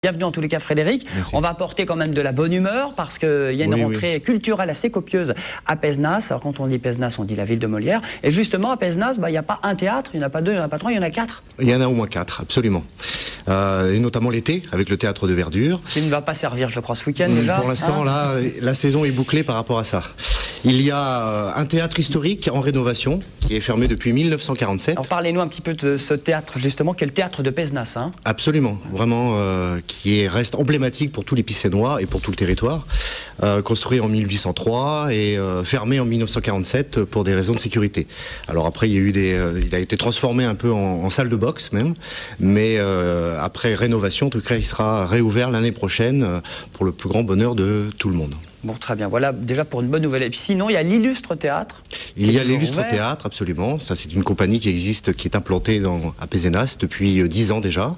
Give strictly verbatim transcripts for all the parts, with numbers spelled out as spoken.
Bienvenue en tous les cas Frédéric. Merci. On va apporter quand même de la bonne humeur parce qu'il y a une oui, rentrée oui. culturelle assez copieuse à Pézenas. Alors quand on dit Pézenas, on dit la ville de Molière. Et justement à Pézenas, bah, il n'y a pas un théâtre, il n'y en a pas deux, il n'y en a pas trois, il y en a quatre. Il y en a au moins quatre, absolument. Euh, et notamment l'été, avec le théâtre de Verdure. Qui ne va pas servir, je crois, ce week-end déjà. Pour l'instant, hein là, la saison est bouclée par rapport à ça. Il y a un théâtre historique en rénovation qui est fermé depuis mille neuf cent quarante-sept. Alors parlez-nous un petit peu de ce théâtre justement, qui est le théâtre de Pézenas. Hein. Absolument, vraiment, euh, qui est, reste emblématique pour tous les Picénois et pour tout le territoire. Euh, construit en mille huit cent trois et euh, fermé en mille neuf cent quarante-sept pour des raisons de sécurité. Alors après, il y a eu des, euh, il a été transformé un peu en, en salle de boxe même, mais euh, après rénovation, en tout cas, il sera réouvert l'année prochaine euh, pour le plus grand bonheur de tout le monde. Bon, très bien. Voilà déjà pour une bonne nouvelle. Et puis sinon, il y a l'illustre théâtre. Il y a l'illustre théâtre, absolument. Ça, c'est une compagnie qui existe, qui est implantée dans, à Pézenas depuis dix ans déjà.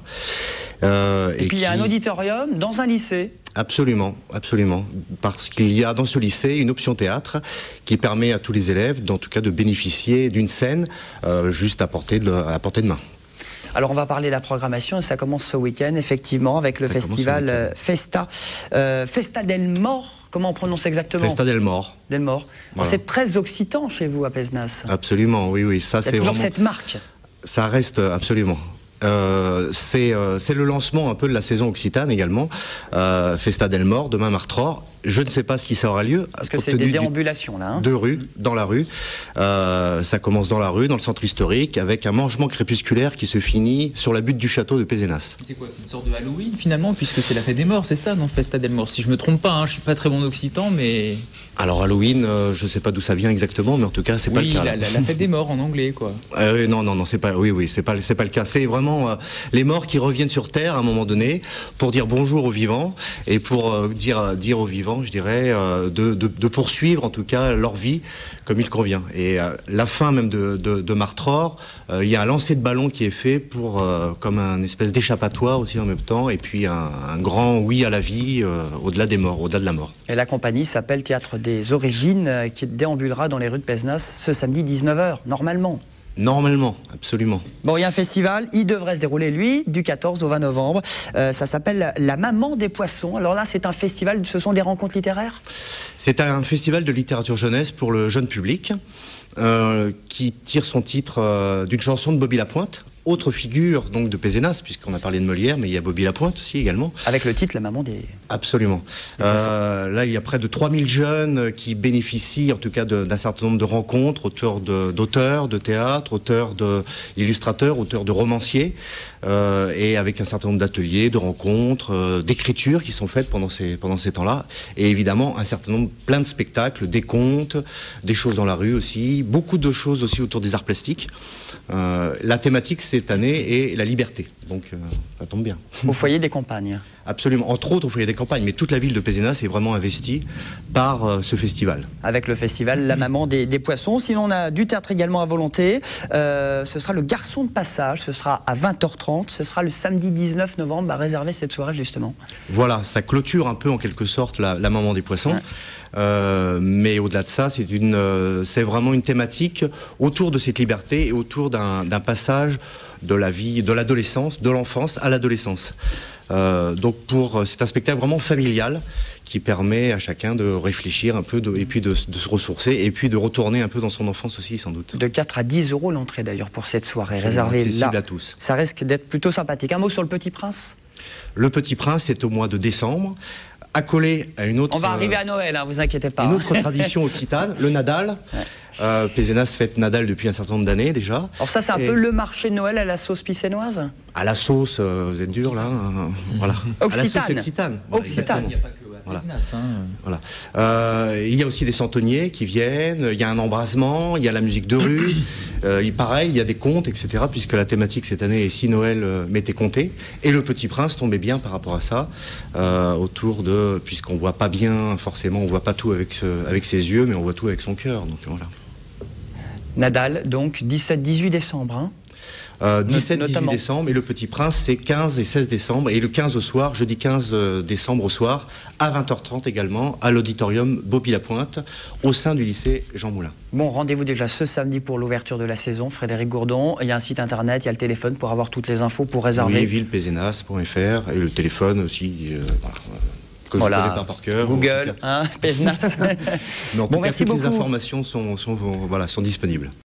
Euh, et, et puis qui... il y a un auditorium dans un lycée. Absolument, absolument. Parce qu'il y a dans ce lycée une option théâtre qui permet à tous les élèves, en tout cas, de bénéficier d'une scène euh, juste à portée de, à portée de main. Alors on va parler de la programmation et ça commence ce week-end effectivement avec le ça festival euh, Festa euh, Festa del Mor. Comment on prononce exactement? Festa del Mor. Del Mor. Voilà. C'est très occitan chez vous à Pézenas. Absolument, oui, oui. Ça, c'est toujours vraiment... cette marque. Ça reste absolument. Euh, c'est euh, le lancement un peu de la saison occitane également. Euh, Festa del Mor, demain Martror. Je ne sais pas si ça aura lieu. Parce que c'est des déambulations là. Hein. De rue, dans la rue. Euh, ça commence dans la rue, dans le centre historique, avec un mangement crépusculaire qui se finit sur la butte du château de Pézenas. C'est quoi? C'est une sorte de Halloween finalement, puisque c'est la fête des morts, c'est ça, non? Festa del Mor. Si je me trompe pas, hein, je suis pas très bon occitan, mais. Alors Halloween, euh, je sais pas d'où ça vient exactement, mais en tout cas, c'est oui, pas le cas. La, la, la fête des morts en anglais, quoi. Euh, non, non, non, c'est pas. Oui, oui, c'est pas, c'est pas le cas. C'est vraiment euh, les morts qui reviennent sur Terre à un moment donné pour dire bonjour aux vivants et pour euh, dire dire aux vivants, je dirais. Euh, De, de, de poursuivre en tout cas leur vie comme il convient. Et euh, la fin même de, de, de Martror, euh, il y a un lancer de ballon qui est fait pour euh, comme un espèce d'échappatoire aussi en même temps, et puis un, un grand oui à la vie euh, au-delà des morts, au-delà de la mort. Et la compagnie s'appelle Théâtre des Origines, euh, qui déambulera dans les rues de Pézenas ce samedi dix-neuf heures, normalement. Normalement, absolument. Bon, il y a un festival, il devrait se dérouler, lui, du quatorze au vingt novembre. Euh, ça s'appelle La Maman des Poissons. Alors là, c'est un festival, ce sont des rencontres littéraires? C'est un festival de littérature jeunesse pour le jeune public, euh, qui tire son titre euh, d'une chanson de Bobby Lapointe. Autre figure donc de Pézenas, puisqu'on a parlé de Molière, mais il y a Bobby Lapointe aussi également. Avec le titre La Maman des... Absolument. Euh, là, il y a près de trois mille jeunes qui bénéficient en tout cas d'un certain nombre de rencontres, auteurs d'auteurs, de, de théâtre, auteurs d'illustrateurs, auteurs de romanciers, euh, et avec un certain nombre d'ateliers, de rencontres, euh, d'écritures qui sont faites pendant ces, pendant ces temps-là. Et évidemment, un certain nombre, plein de spectacles, des contes, des choses dans la rue aussi, beaucoup de choses aussi autour des arts plastiques. Euh, la thématique, cette année, est la liberté. Donc, euh, ça tombe bien. Au foyer des campagnes. Absolument, entre autres au foyer des campagnes, mais toute la ville de Pézenas est vraiment investie par euh, ce festival. Avec le festival La Maman des, des Poissons. Sinon, on a du théâtre également à volonté. Euh, ce sera le Garçon de Passage, ce sera à vingt heures trente, ce sera le samedi dix-neuf novembre, à réserver cette soirée justement. Voilà, ça clôture un peu en quelque sorte la, la Maman des Poissons. Ouais. Euh, mais au-delà de ça, c'est une, euh, c'est vraiment une thématique autour de cette liberté et autour d'un d'un passage de la vie, de l'adolescence, de l'enfance à l'adolescence. Euh, donc pour c'est un spectacle vraiment familial qui permet à chacun de réfléchir un peu de, et puis de, de se ressourcer et puis de retourner un peu dans son enfance aussi sans doute. De quatre à dix euros l'entrée d'ailleurs pour cette soirée réservée là. À tous. Ça risque d'être plutôt sympathique. Un mot sur le Petit Prince? Le Petit Prince est au mois de décembre. Accolé à une autre... On va arriver à Noël, hein, vous inquiétez pas. Une autre tradition occitane, le Nadal. Ouais. Euh, Pézenas fête Nadal depuis un certain nombre d'années déjà. Alors ça, c'est un Et... peu le marché de Noël à la sauce picénoise? À la sauce, euh, vous êtes dur là. Euh, voilà. Occitane. À la sauce occitane. Occitane. Il n'y a pas que voilà. Pézenas, hein. Voilà. Euh, il y a aussi des centeniers qui viennent, il y a un embrasement, il y a la musique de rue. Euh, pareil, il y a des contes, et cetera. Puisque la thématique cette année est si Noël euh, m'était compté. Et le Petit Prince tombait bien par rapport à ça, euh, autour de, puisqu'on voit pas bien forcément, on voit pas tout avec, ce, avec ses yeux, mais on voit tout avec son cœur. Donc voilà. Nadal, donc dix-sept dix-huit décembre. Hein. Euh, dix-sept, dix-huit Notamment. décembre, et le Petit Prince, c'est quinze et seize décembre, et le quinze au soir, jeudi quinze décembre au soir, à vingt heures trente également, à l'auditorium Bobby-la-Pointe, au sein du lycée Jean Moulin. Bon, rendez-vous déjà ce samedi pour l'ouverture de la saison, Frédéric Gourdon. Il y a un site internet, il y a le téléphone pour avoir toutes les infos, pour réserver. Oui, villepézenas point F R, et le téléphone aussi, euh, voilà, que Voilà. je ne connais pas par cœur. Google, hein, Pézenas. Mais en tout Bon, cas, merci toutes les beaucoup. informations sont, sont, voilà, sont disponibles.